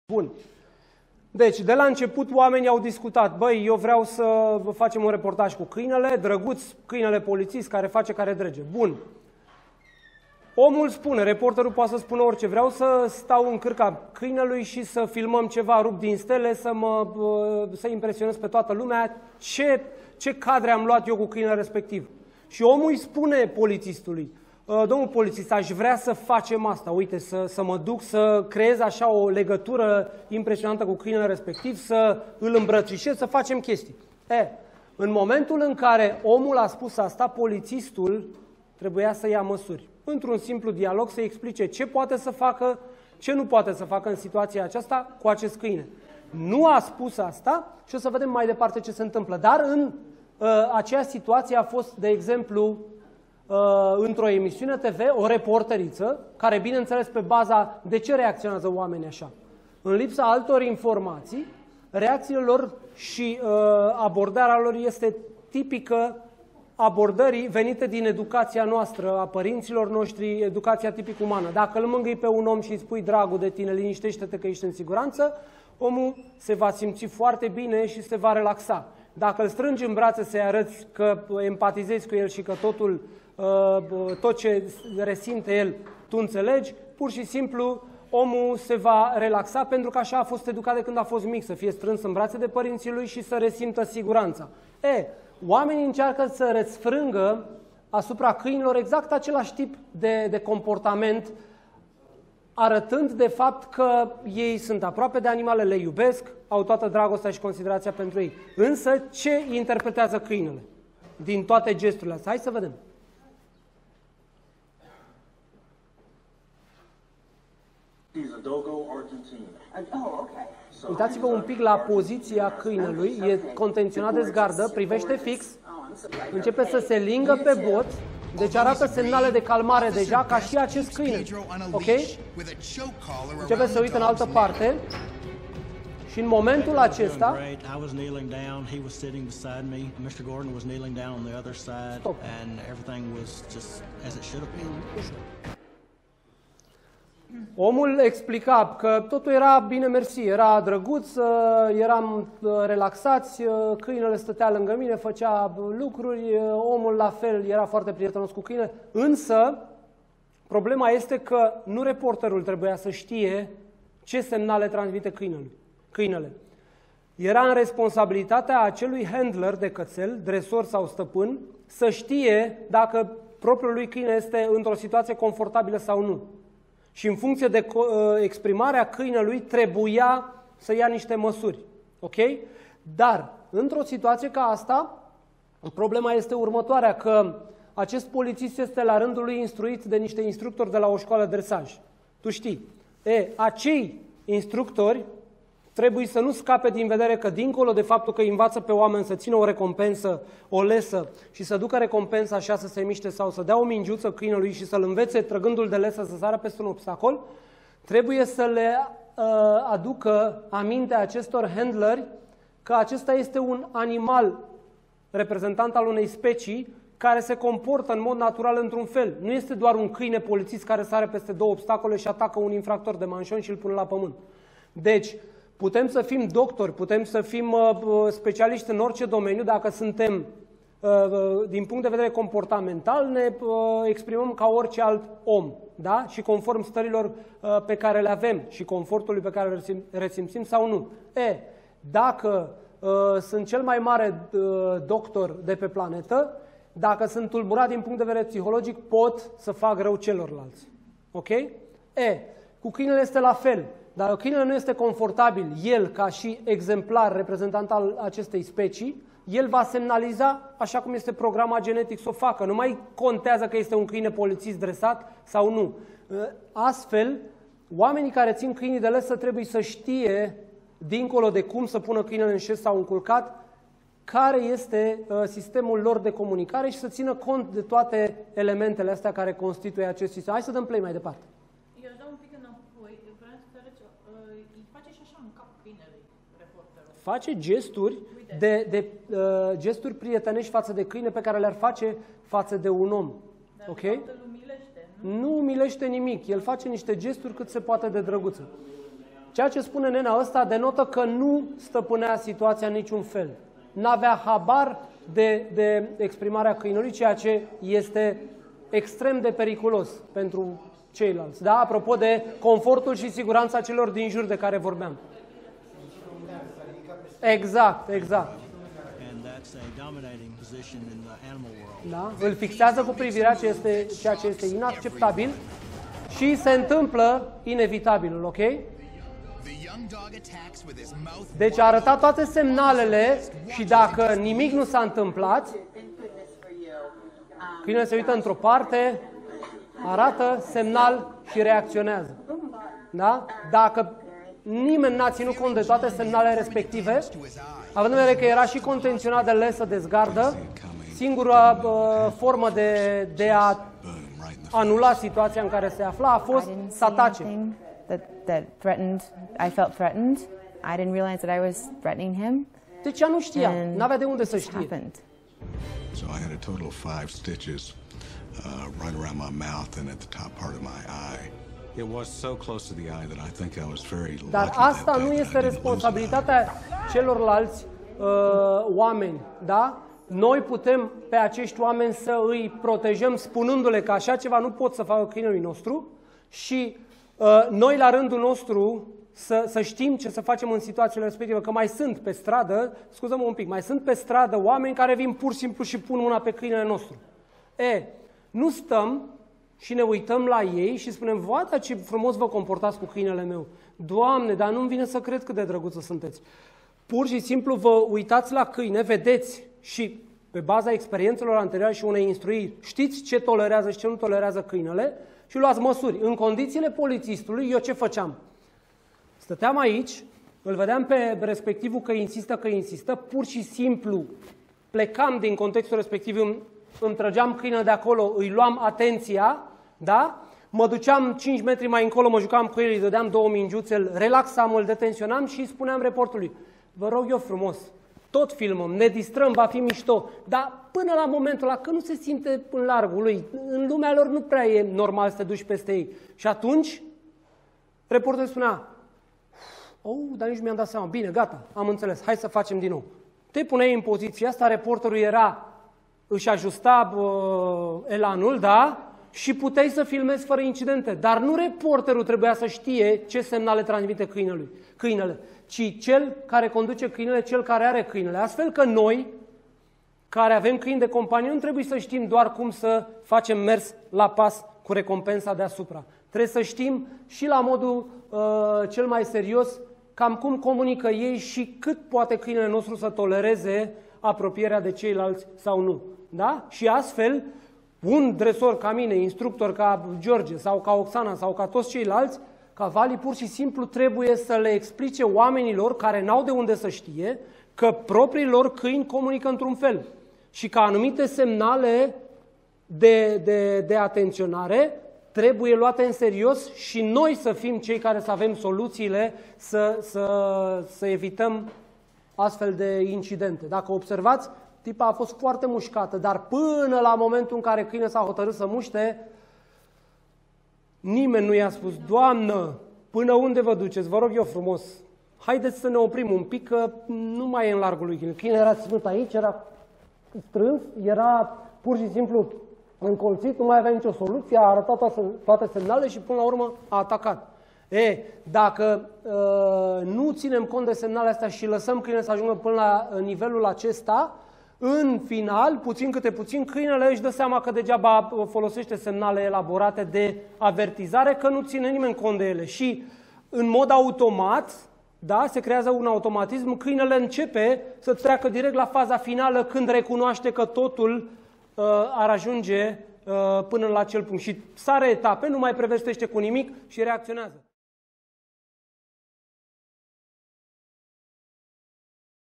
Bun. Deci, de la început, oamenii au discutat, băi, eu vreau să facem un reportaj cu câinele, drăguț, câinele polițist care face, care drege. Bun. Omul spune, reporterul poate să spună orice, vreau să stau în cârca câinelui și să filmăm ceva rupt din stele, să impresionez pe toată lumea ce cadre am luat eu cu câinele respectiv. Și omul îi spune polițistului, domnul polițist, aș vrea să facem asta, uite, să mă duc să creez așa o legătură impresionantă cu câinele respectiv, să îl îmbrățișez, să facem chestii. În momentul în care omul a spus asta, polițistul trebuia să ia măsuri. Într-un simplu dialog să explice ce poate să facă, ce nu poate să facă în situația aceasta cu acest câine. Nu a spus asta și o să vedem mai departe ce se întâmplă. Dar în aceea situație a fost, de exemplu, într-o emisiune TV, o reporteriță, care, bineînțeles, pe baza de ce reacționează oamenii așa. În lipsa altor informații, reacțiile lor și abordarea lor este tipică abordării venite din educația noastră, a părinților noștri, educația tipic umană. Dacă îl mângâi pe un om și îi spui dragul de tine, liniștește-te că ești în siguranță, omul se va simți foarte bine și se va relaxa. Dacă îl strângi în brațe să-i arăți că empatizezi cu el și că tot ce resimte el, tu înțelegi, pur și simplu omul se va relaxa pentru că așa a fost educat de când a fost mic, să fie strâns în brațe de părinții lui și să resimtă siguranța. Oamenii încearcă să răsfrângă asupra câinilor exact același tip de comportament, arătând de fapt că ei sunt aproape de animale, le iubesc, au toată dragostea și considerația pentru ei. Însă, ce interpretează câinele din toate gesturile astea? Hai să vedem. Uitați-vă un pic la poziția câinelui, e contenționat de zgardă, privește fix, începe să se lingă pe bot, deci arată semnale de calmare deja, ca și acest câine. Ok? Începe să uită în altă parte și în momentul acesta... Stop. Omul explica că totul era bine mersi, era drăguț, eram relaxați, câinele stătea lângă mine, făcea lucruri, omul la fel era foarte prietenos cu câinele, însă problema este că nu reporterul trebuia să știe ce semnale transmite câinele. Era în responsabilitatea acelui handler de cățel, dresor sau stăpân, să știe dacă propriul lui câine este într-o situație confortabilă sau nu. Și în funcție de exprimarea câinelui trebuia să ia niște măsuri. Ok? Dar, într-o situație ca asta, problema este următoarea, că acest polițist este la rândul lui instruit de niște instructori de la o școală de dresaj. Tu știi. Acei instructori trebuie să nu scape din vedere că, dincolo de faptul că îi învață pe oameni să țină o recompensă, o lesă și să ducă recompensa așa să se miște sau să dea o mingiuță câinelui și să-l învețe trăgându-l de lesă să sară peste un obstacol, trebuie să le aducă aminte acestor handleri că acesta este un animal reprezentant al unei specii care se comportă în mod natural într-un fel. Nu este doar un câine polițist care sare peste două obstacole și atacă un infractor de manșon și îl pune la pământ. Deci, putem să fim doctori, putem să fim specialiști în orice domeniu, dacă suntem, din punct de vedere comportamental, ne exprimăm ca orice alt om, da? Și conform stărilor pe care le avem și confortului pe care îl resimțim sau nu. Dacă sunt cel mai mare doctor de pe planetă, dacă sunt tulburat din punct de vedere psihologic, pot să fac rău celorlalți. Ok? Cu câinele este la fel. Dacă câinele nu este confortabil, el, ca și exemplar reprezentant al acestei specii, el va semnaliza așa cum este programat genetic să o facă. Nu mai contează că este un câine polițist dresat sau nu. Astfel, oamenii care țin câinii de lesă trebuie să știe, dincolo de cum să pună câinele în șes sau înculcat, care este sistemul lor de comunicare și să țină cont de toate elementele astea care constituie acest sistem. Hai să dăm play mai departe. Face gesturi, gesturi prietenești față de câine pe care le-ar face față de un om. Dar ok? Nu umilește nimic. El face niște gesturi cât se poate de drăguțe. Ceea ce spune nena ăsta denotă că nu stăpânea situația în niciun fel. N-avea habar de exprimarea câinului, ceea ce este extrem de periculos pentru ceilalți. Da? Apropo de confortul și siguranța celor din jur de care vorbeam. Exact, exact. Da? Îl fixează cu privirea ceea ce este inacceptabil și se întâmplă inevitabilul, ok? Deci a arătat toate semnalele și dacă nimic nu s-a întâmplat, câinele se uită într-o parte, arată semnal și reacționează. Da? Dacă nimeni n-a ținut cont de toate semnalele respective, având în vedere că era și contenționat de lesă de zgardă, singura formă de a anula situația în care se afla a fost să atace. That threatened, I felt threatened. I didn't realize that I was threatening him. Deci ea nu știa, n-avea de unde să știe. So I had a total of 5 stitches right around my mouth and at the top part of my eye. It was so close to the eye that I think I was very lucky. Dar asta nu este responsabilitatea celorlalți oameni, da? Noi putem pe acești oameni să îi protejăm spunându-le că așa ceva nu pot să facă câinelui nostru și noi la rândul nostru să știm ce să facem în situațiile respective, că mai sunt pe stradă, scuză-mă un pic, mai sunt pe stradă oameni care vin pur și simplu și pun mâna pe câinele nostru. Nu stăm și ne uităm la ei și spunem, vă, ce frumos vă comportați cu câinele meu. Doamne, dar nu-mi vine să cred cât de drăguță sunteți. Pur și simplu vă uitați la câine, vedeți și pe baza experiențelor anterioare și unei instruiri, știți ce tolerează și ce nu tolerează câinele și luați măsuri. În condițiile polițistului, eu ce făceam? Stăteam aici, îl vedeam pe respectivul că insistă, pur și simplu plecam din contextul respectiv, îmi trăgeam câinele de acolo, îi luam atenția, da? Mă duceam 5 metri mai încolo, mă jucam cu el, îi dădeam 2 mingiuțe, îl relaxam, îl detenționam și îi spuneam reportului, vă rog eu frumos, tot filmăm, ne distrăm, va fi mișto, dar până la momentul ăla, că nu se simte în largul lui, în lumea lor nu prea e normal să te duci peste ei. Și atunci, reporterul spunea, dar nici nu mi-am dat seama, bine, gata, am înțeles, hai să facem din nou. Te puneai în poziția asta, reporterul își ajusta elanul, da? Și puteai să filmezi fără incidente. Dar nu reporterul trebuia să știe ce semnale transmite câinele, ci cel care conduce câinele, cel care are câinele. Astfel că noi, care avem câini de companie, nu trebuie să știm doar cum să facem mers la pas cu recompensa deasupra. Trebuie să știm și la modul cel mai serios cam cum comunică ei și cât poate câinele nostru să tolereze apropierea de ceilalți sau nu. Da? Și astfel, un dresor ca mine, instructor ca George sau ca Oxana sau ca toți ceilalți, ca Vali pur și simplu trebuie să le explice oamenilor care n-au de unde să știe că proprii lor câini comunică într-un fel și că anumite semnale de atenționare trebuie luate în serios și noi să fim cei care să avem soluțiile să evităm astfel de incidente. Dacă observați, tipa a fost foarte mușcată, dar până la momentul în care câinele s-a hotărât să muște, nimeni nu i-a spus, Doamnă, până unde vă duceți? Vă rog eu frumos, haideți să ne oprim un pic, că nu mai e în largul lui câine. Câinele era ținut aici, era strâns, era pur și simplu încolțit, nu mai avea nicio soluție, a arătat toate semnalele și până la urmă a atacat. Dacă nu ținem cont de semnalele astea și lăsăm câinele să ajungă până la nivelul acesta, în final, puțin câte puțin, câinele își dă seama că degeaba folosește semnale elaborate de avertizare, că nu ține nimeni cont de ele. Și în mod automat, da, se creează un automatism, câinele începe să treacă direct la faza finală când recunoaște că totul ar ajunge până la acel punct. Și sare etape, nu mai prevestește cu nimic și reacționează.